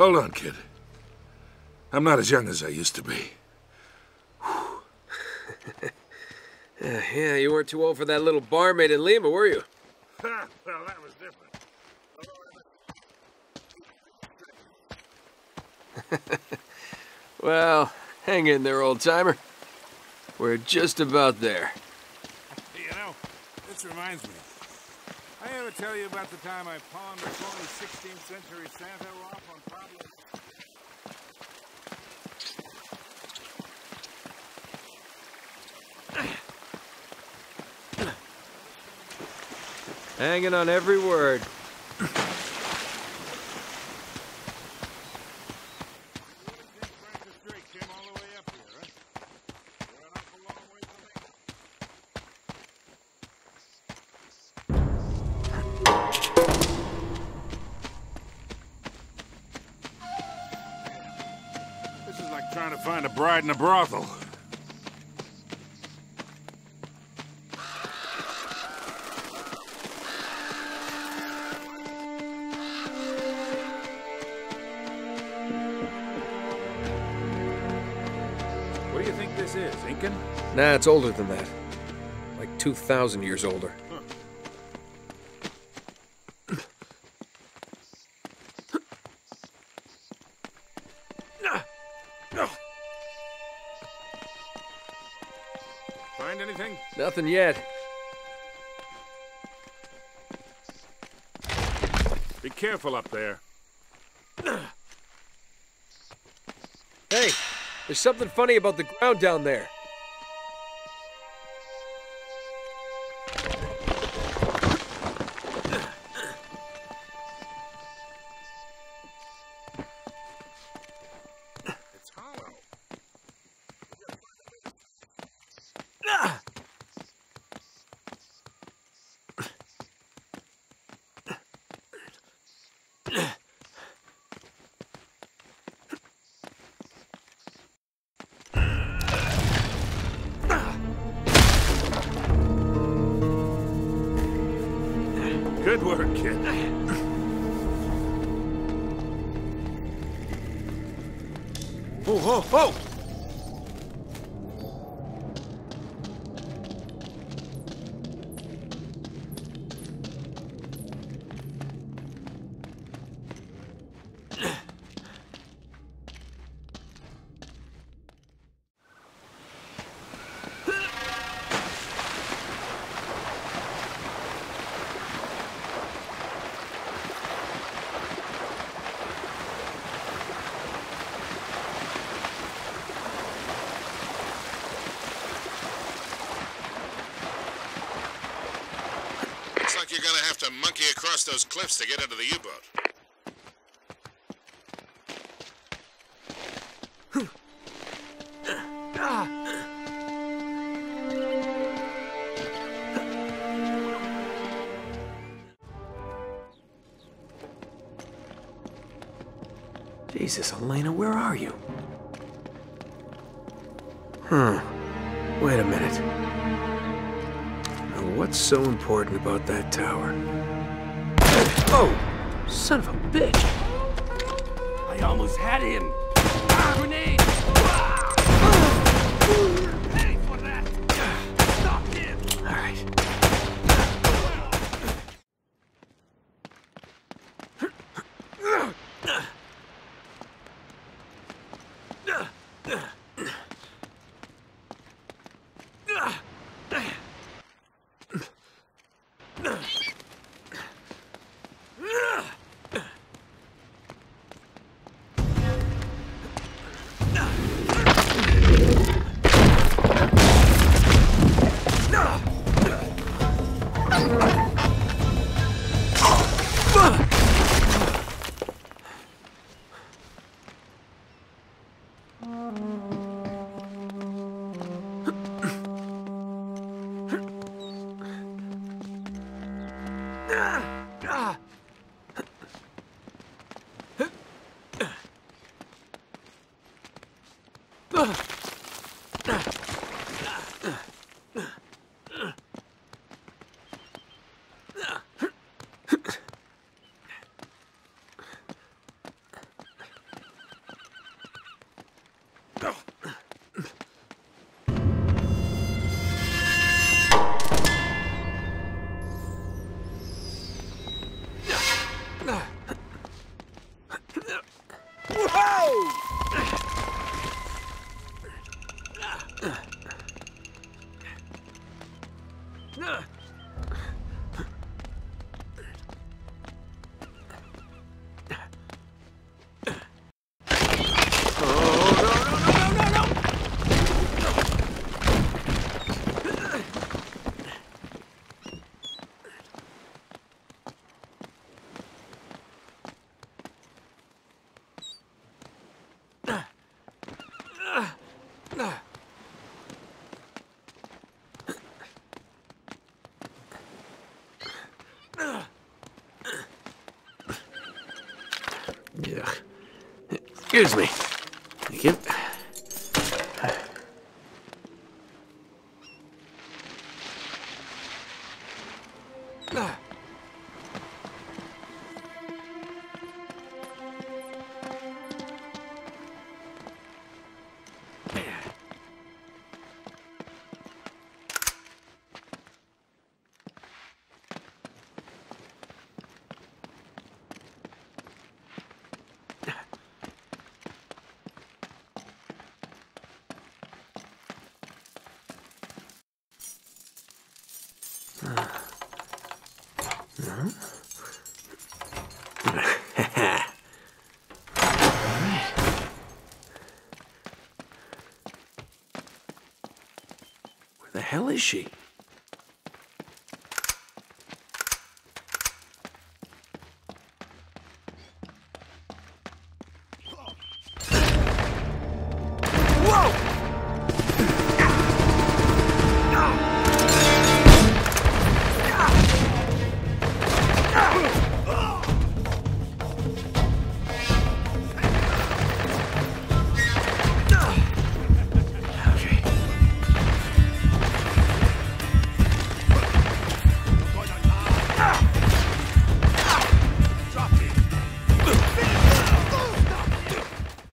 Hold on, kid. I'm not as young as I used to be. Yeah, you weren't too old for that little barmaid in Lima, were you? Well, that was different. Well, hang in there, old-timer. We're just about there. You know, this reminds me. I ever tell you about the time I pawned a phony 16th century Santa off on Pablo? Hanging on every word. This is like trying to find a bride in a brothel. What do you think this is, Incan? Nah, it's older than that. Like 2,000 years older. Find anything? Nothing yet. Be careful up there. Hey, there's something funny about the ground down there. It's hollow. Good work, kid. Whoa, whoa, whoa! Looks like you're gonna have to monkey across those cliffs to get into the U-boat. Jesus, Elena, where are you? Wait a minute. Now, what's so important about that tower? Oh! Son of a bitch! I almost had him! Grenade! Heading for that! Stop him! All right. Yeah. Excuse me. Thank you. Where the hell is she?